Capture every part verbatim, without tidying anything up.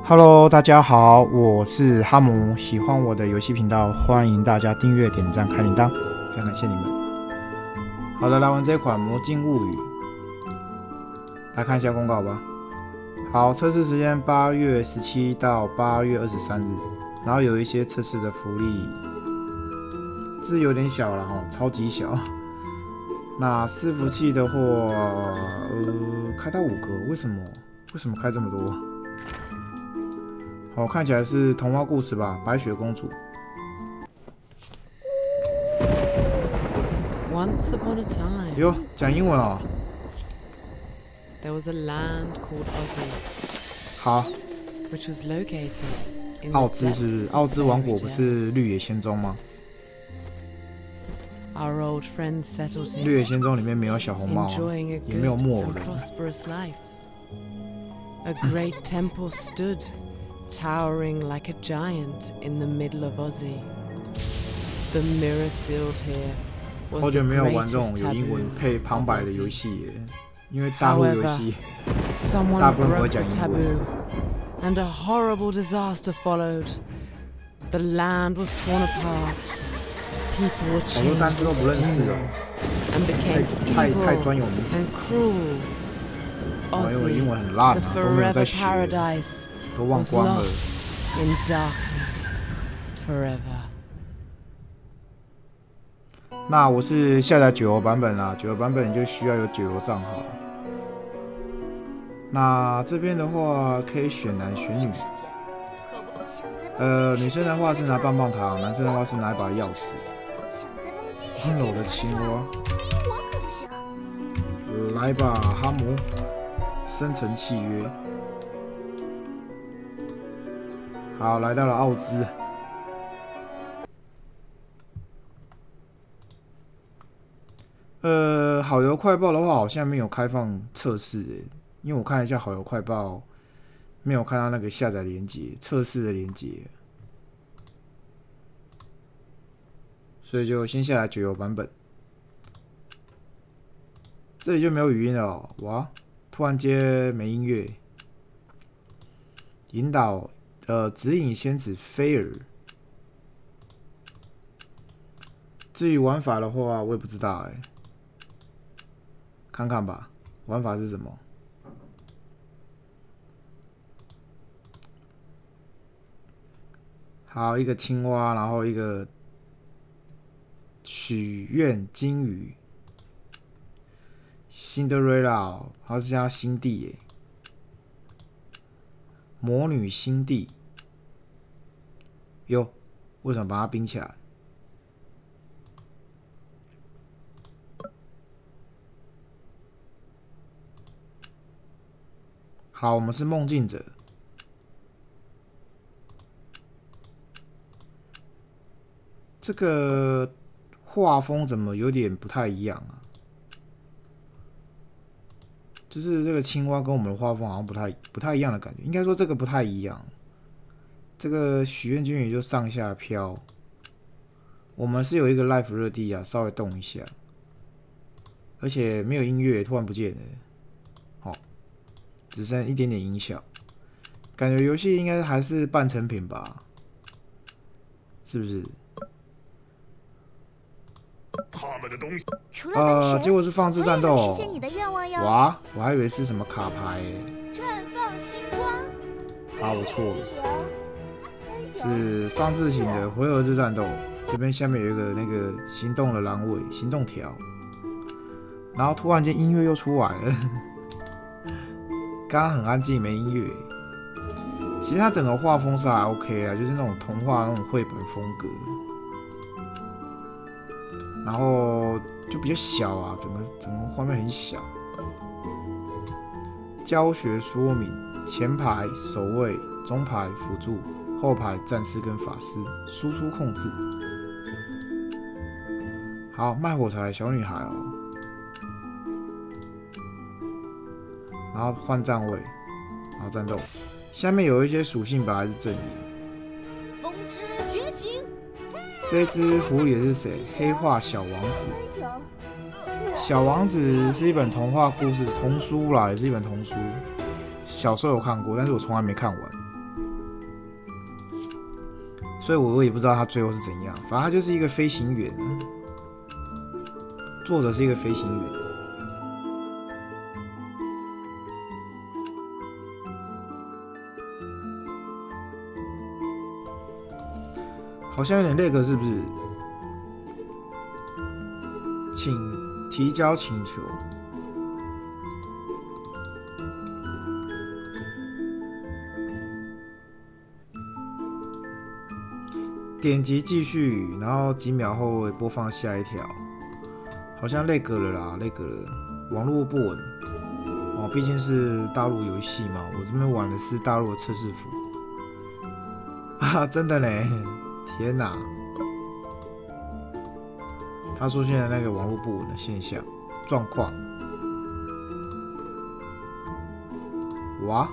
Hello， 大家好，我是哈姆，喜欢我的游戏频道，欢迎大家订阅、点赞、开铃铛，非常感谢你们。好的，来玩这款《魔镜物语》，来看一下公告吧。好，测试时间八月十七到八月二十三日，然后有一些测试的福利，字有点小了哈，超级小。那伺服器的话，呃，开到五个，为什么？为什么开这么多？好，看起来是童话故事吧，白雪公主。 Once upon a time. 哟，讲英文哦。 There was a land called Ozzy. 好。 Which was located in 奥兹是不是？奥兹王国不是绿野仙踪吗？ Our old friends settled here. 绿野仙踪里面没有小红帽、啊，也没有木偶人。 A great temple stood, towering like a giant in the middle of Ozzy. The mirror sealed here was 好久 the 没有玩这 greatest 种有英文 taboo 配旁白 of 的游 Ozzy. 戏耶，因为大陆游戏 Someone 大部分不会 broke 讲 the 英文。 taboo, and a horrible disaster followed. The land was torn apart. People were 好多 changed 单词都不 into 认识了， demons and became 太太 evil 专有名词。 and cruel. 哦，因为英 Ozzy, 文很烂 the 啊，都没有在 forever 学， paradise, 都忘 was 光了。 lost in darkness forever. 那我是下载九游版本啦，九游版本你就需要有九游账号。那这边的话可以选男选女，呃，女生的话是拿棒棒糖，男生的话是拿一把钥匙。温柔的青蛙，来吧，哈姆，生成契约。好，来到了奥兹。 呃，好游快报的话，好像没有开放测试诶，因为我看了一下好游快报，没有看到那个下载连接、测试的连接，所以就先下载九游版本。这里就没有语音了哦，哇！突然间没音乐。引导呃指引仙子菲尔。至于玩法的话，我也不知道哎。 看看吧，玩法是什么？好，一个青蛙，然后一个许愿金鱼，辛德瑞拉，好像叫辛蒂耶，魔女辛蒂。哟，为什么把它冰起来？ 好，我们是梦境者。这个画风怎么有点不太一样啊？就是这个青蛙跟我们的画风好像不太不太一样的感觉。应该说这个不太一样。这个许愿君也就上下飘。我们是有一个 life 热地啊，稍微动一下，而且没有音乐，突然不见了。 只剩一点点音效，感觉游戏应该还是半成品吧？是不是？ 他们的东西， 呃，结果是放置战斗、哦。 实现你的愿望哟！ 哇，我还以为是什么卡牌耶。 绽放星光。 啊，我错了，是放置型的回合制战斗。这边下面有一个那个行动的栏位，行动条，然后突然间音乐又出来了。刚刚很安静，没音乐。其实它整个画风是还 OK 啊，就是那种童话那种绘本风格，然后就比较小啊，整个整个画面很小。教学说明：前排守卫，中排辅助，后排战士跟法师，输出控制。好，卖火柴小女孩哦。 然后换站位，然后战斗。下面有一些属性吧，还是阵营。 风之觉醒。 这只狐狸是谁？黑化小王子。小王子是一本童话故事童书啦，也是一本童书。小时候有看过，但是我从来没看完。 所以我也不知道他最后是怎样。反正他就是一个飞行员，作者是一个飞行员。好像有点那个，是不是？请提交请求。点击继续，然后几秒后会播放下一条。好像那个了啦，那个了，网络不稳。哦，毕竟是大陆游戏嘛，我这边玩的是大陆的测试服。啊，真的嘞！天哪！他出现了那个网络不稳的现象状况。哇！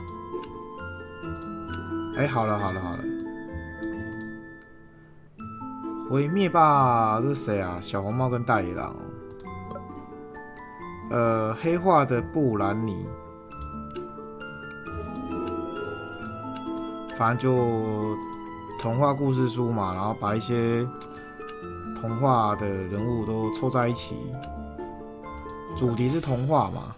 哎、欸，好了好了好了。毁灭吧！这是谁啊？小红帽跟大野狼、哦。呃，黑化的布兰妮。反正就童话故事书嘛，然后把一些童话的人物都凑在一起，主题是童话嘛。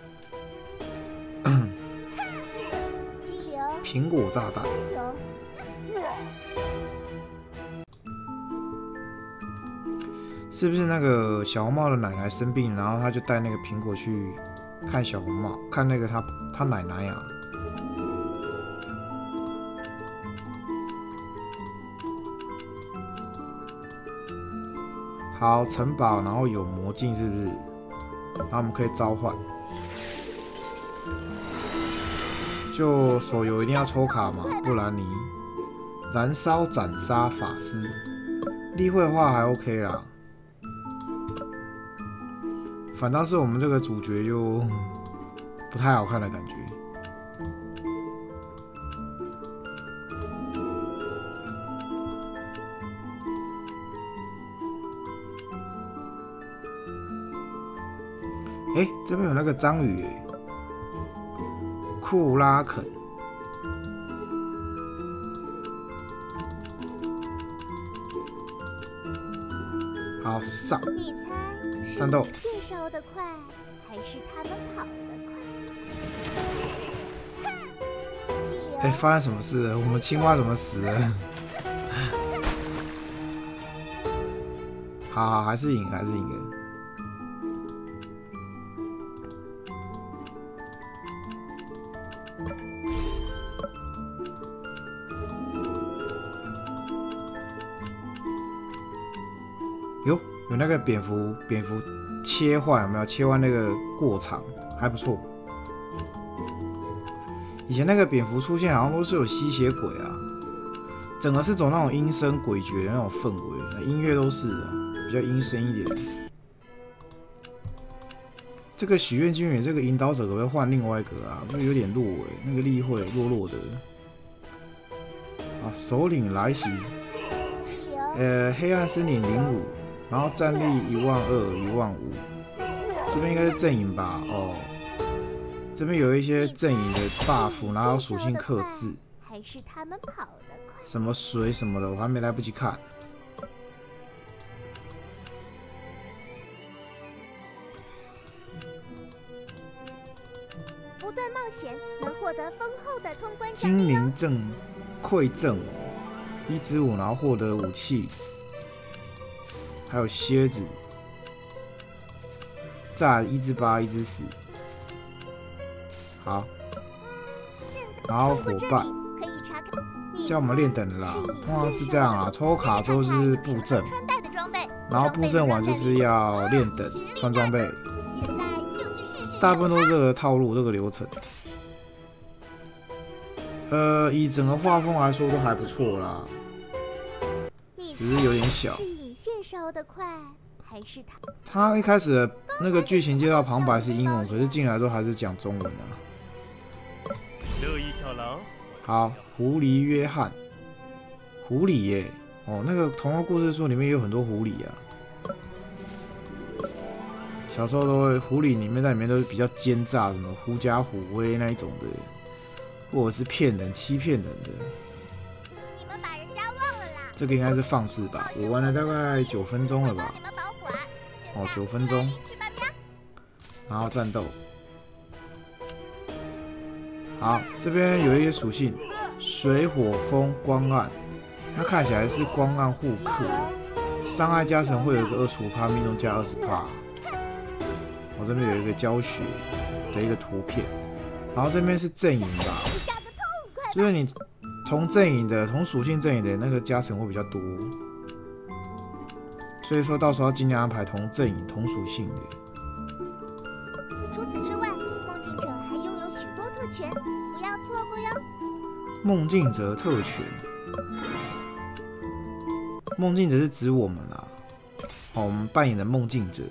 苹果炸弹。是不是那个小红帽的奶奶生病，然后他就带那个苹果去看小红帽，看那个他他奶奶啊？好，城堡，然后有魔镜，是不是？然后我们可以召唤。就手游一定要抽卡嘛，布兰妮、燃烧斩杀法师，例会的话还 OK 啦。反倒是我们这个主角就不太好看的感觉。哎、欸，这边有那个章鱼哎，库拉肯。好，上。 你猜战斗。 是你烧得快，还是他们跑得快？哎、 欸，发生什么事了？我们青蛙怎么死了？好好，还是赢，还是赢了。有有那个蝙蝠蝙蝠切换有没有？切换那个过场还不错。以前那个蝙蝠出现好像都是有吸血鬼啊，整个是走那种阴森诡谲的那种氛围，音乐都是啊，比较阴森一点。这个许愿精灵这个引导者可不可以换另外一个啊？那个有点弱哎，那个例会弱弱的。啊，首领来袭。呃，黑暗森林零五。然后战力一万二、一万五，这边应该是阵营吧？哦，这边有一些阵营的 buff， 然后属性克制， 还是他们跑得快？ 什么水什么的，我还没来不及看。 不断冒险能获得丰厚的通关奖励哦。 精灵正馈赠一支五，然后获得武器。还有蝎子，再来一只八，一只十，好，然后伙伴，叫我们练等啦，通常是这样啊，抽卡之后是布阵，然后布阵完就是要练等穿装备，大部分都是这个套路，这个流程。呃，以整个画风来说都还不错啦，只是有点小。 烧得快，还是他？ 他一开始的那个剧情介绍旁白是英文，可是进来之后还是讲中文啊。 乐意小狼。 好，狐狸约翰，狐狸耶，哦，那个童话故事书里面也有很多狐狸啊。小时候都会，狐狸里面在里面都是比较奸诈，什么狐假虎威那一种的，或者是骗人、欺骗人的。 你们把人家忘了啦！ 这个应该是放置吧，我玩了大概九分钟了吧。哦，九分钟。然后战斗。好，这边有一些属性：水、火、风、光、暗。那看起来是光暗互克，伤害加成会有一个二十五%，命中加二十%。我这边有一个教学的一个图片，然后这边是阵营吧，就是你同阵营的、同属性阵营的那个加成会比较多，所以说到时候要尽量安排同阵营、同属性的。 除此之外，梦境者还拥有许多特权，不要错过哟。 梦境者特权，梦境者是指我们啦，哦，我们扮演的梦境者。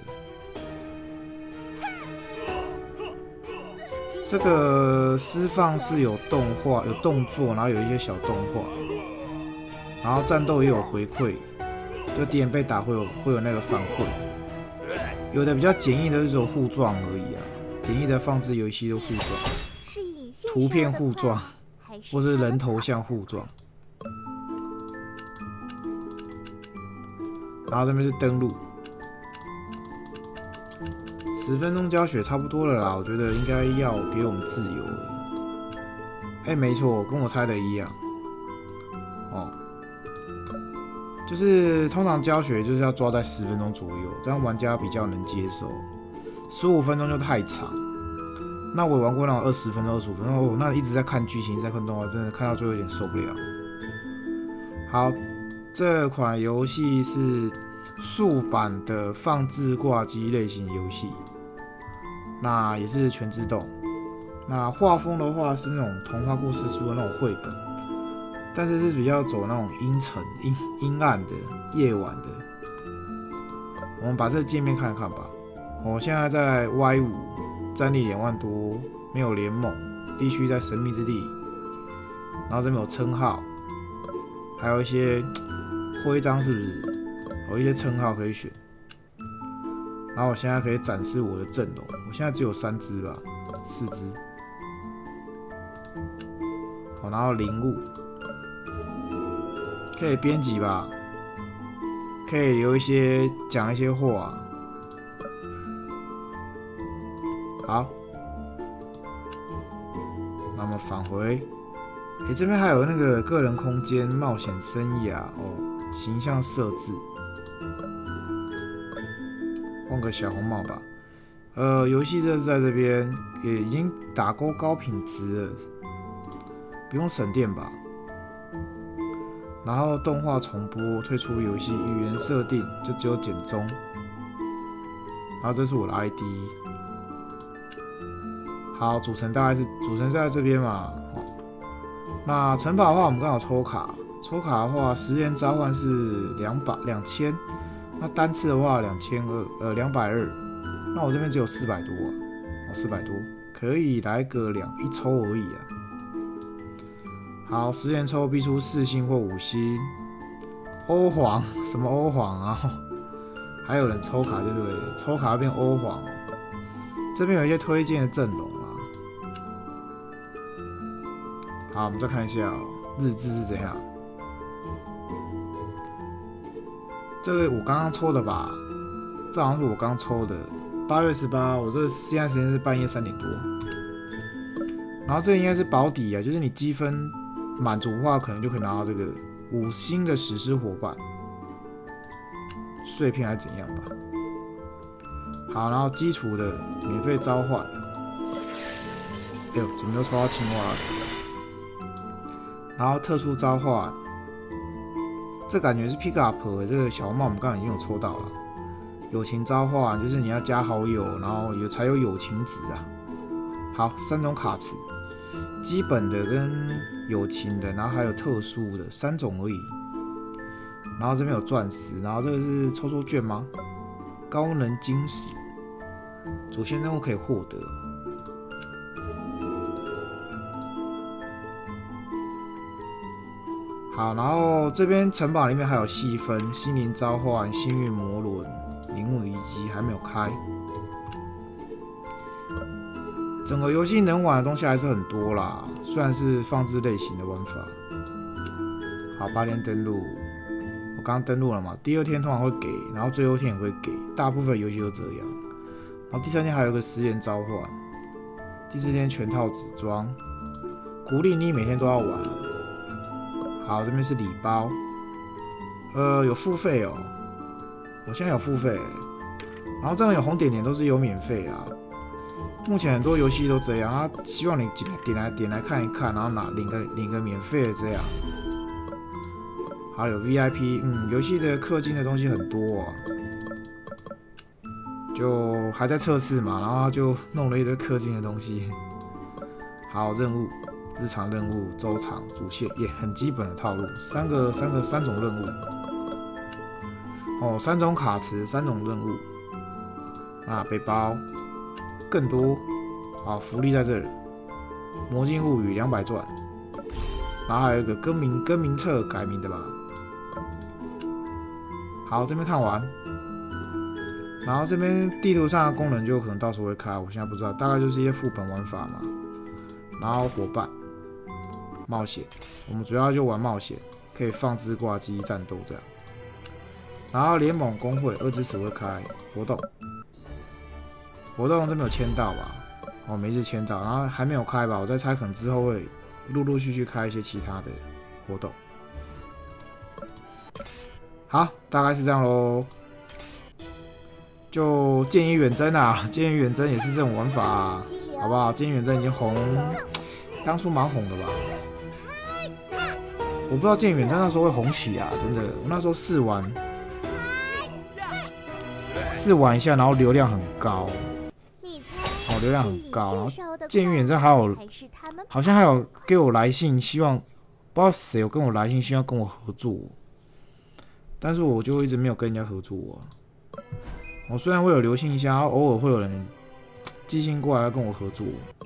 这个释放是有动画、有动作，然后有一些小动画，然后战斗也有回馈，就敌人被打会有会有那个反馈。有的比较简易的，只有互撞而已啊，简易的放置游戏都互撞，图片互撞，或是人头像互撞。然后这边是登录。十分钟教学差不多了啦，我觉得应该要给我们自由了。哎、欸，没错，跟我猜的一样。哦，就是通常教学就是要抓在十分钟左右，这样玩家比较能接受。十五分钟就太长。那我也玩过那种二十分钟、二十五分钟，哦，那一直在看剧情、在看动画，真的看到最后有点受不了。好，这款游戏是素版的放置挂机类型游戏。那也是全自动。那画风的话是那种童话故事书的那种绘本，但是是比较走那种阴沉、阴阴暗的夜晚的。我们把这个界面看看吧。我现在在 Y 五， 战力两万多，没有联盟，地区在神秘之地，然后这边有称号，还有一些徽章，是不是？有一些称号可以选。然后我现在可以展示我的阵容，我现在只有三只吧，四只。好，然后灵物可以编辑吧，可以留一些讲一些话。好，那么返回，诶，这边还有那个个人空间、冒险生涯哦，形象设置。换个小红帽吧。呃，游戏设置在这边也已经打勾高品质了，不用省电吧。然后动画重播，退出游戏，语言设定就只有简中。然后这是我的 I D。好，组成大概是组成在这边嘛。哦、那城堡的话，我们刚好抽卡，抽卡的话，十连召唤是两百两千。那单次的话两千二，呃两百二，那我这边只有四百多啊，哦四百多，可以来个两一抽而已啊。好，十连抽必出四星或五星。欧皇什么欧皇啊？还有人抽卡对不对？抽卡变欧皇。这边有一些推荐的阵容啊。好，我们再看一下、哦、日志是怎样。这个我刚刚抽的吧，这好像是我刚抽的，八月十八，我这现在时间是半夜三点多。然后这个应该是保底啊，就是你积分满足的话，可能就可以拿到这个五星的史诗伙伴碎片还是怎样吧。好，然后基础的免费召唤，哎呦，怎么又抽到青蛙了？然后特殊召唤。这感觉是 pick up 这个小红帽，我们刚刚已经有抽到了。友情召唤就是你要加好友，然后有才有友情值啊。好，三种卡池，基本的跟友情的，然后还有特殊的三种而已。然后这边有钻石，然后这个是抽抽券吗？高能晶石，主线任务可以获得。好，然后这边城堡里面还有细分心灵召唤、幸运魔轮、灵物遗迹还没有开。整个游戏能玩的东西还是很多啦，虽然是放置类型的玩法。好，八连登录， 我刚刚登录了嘛，第二天通常会给，然后最后一天也会给，大部分游戏都这样。然后第三天还有一个十元召唤，第四天全套纸装，鼓励你每天都要玩。好，这边是礼包，呃，有付费哦，我现在有付费，然后这样有红点点都是有免费啦。目前很多游戏都这样，他希望你点来点来看一看，然后拿领个领个免费的这样。还有 V I P， 嗯，游戏的氪金的东西很多啊，就还在测试嘛，然后就弄了一堆氪金的东西。好，任务，日常任务、周长、主线也很基本的套路，三个三个三种任务，哦，三种卡池，三种任务，啊，背包更多，好，福利在这里，魔镜物语两百钻，然后还有一个更名更名册改名的吧。好，这边看完，然后这边地图上的功能就可能到时候会开，我现在不知道，大概就是一些副本玩法嘛。然后伙伴、冒险，我们主要就玩冒险，可以放置挂机战斗这样。然后联盟工会二支持会开活动，活动这边有签到吧？哦，没事签到，然后还没有开吧？我在猜，可能之后会陆陆续续开一些其他的活动。好，大概是这样咯。就剑与远征啊，剑与远征也是这种玩法啊，好不好？剑与远征已经红，当初蛮红的吧？我不知道剑与远征那时候会红起啊，真的，我那时候试玩，试玩一下，然后流量很高，哦，流量很高，然后剑与远征还有，好像还有给我来信，希望不知道谁有跟我来信，希望跟我合作。但是我就一直没有跟人家合作啊。我虽然会有留信箱，偶尔会有人寄信过来要跟我合作，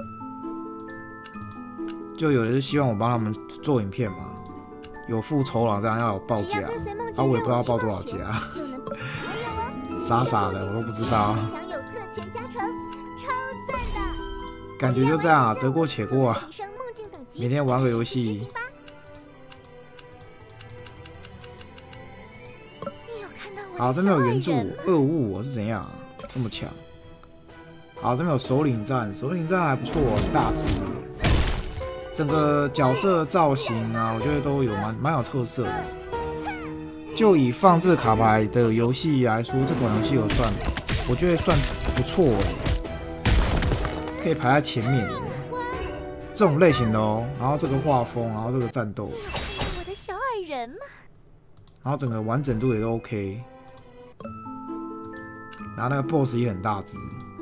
就有的是希望我帮他们做影片嘛，有付酬劳这样要有报价，啊我也不知道报多少价，傻傻的我都不知道。感觉就这样啊，得过且过啊，每天玩个游戏。好，这边有援助二五五，我是怎样、啊、这么强？好，这边有首领战，首领战还不错，很大只，整个角色造型啊，我觉得都有蛮蛮有特色的。就以放置卡牌的游戏来说，这款游戏有算，我觉得算不错哎，可以排在前面的这种类型的哦。然后这个画风，然后这个战斗， 我的小矮人嘛， 然后整个完整度也都 OK。然后那个 B O S S 也很大只。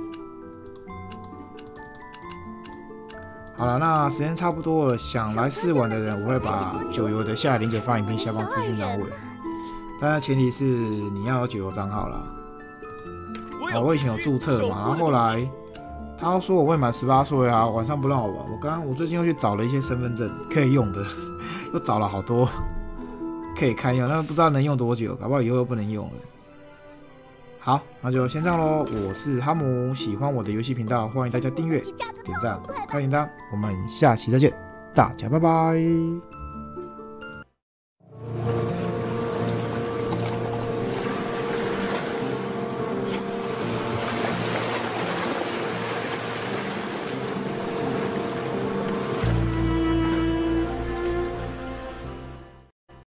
好了，那时间差不多了，想来试玩的人，我会把九游的下载链接放影片下方资讯栏位。当然前提是你要有九游账号啦。哦，我以前有注册嘛，然后后来他说我未满十八岁啊，晚上不让我玩。我刚刚我最近又去找了一些身份证可以用的，又找了好多可以开用，但不知道能用多久，搞不好以后又不能用了。好，那就先这样咯。我是哈姆，喜欢我的游戏频道，欢迎大家订阅、点赞、开铃铛。我们下期再见，大家拜拜。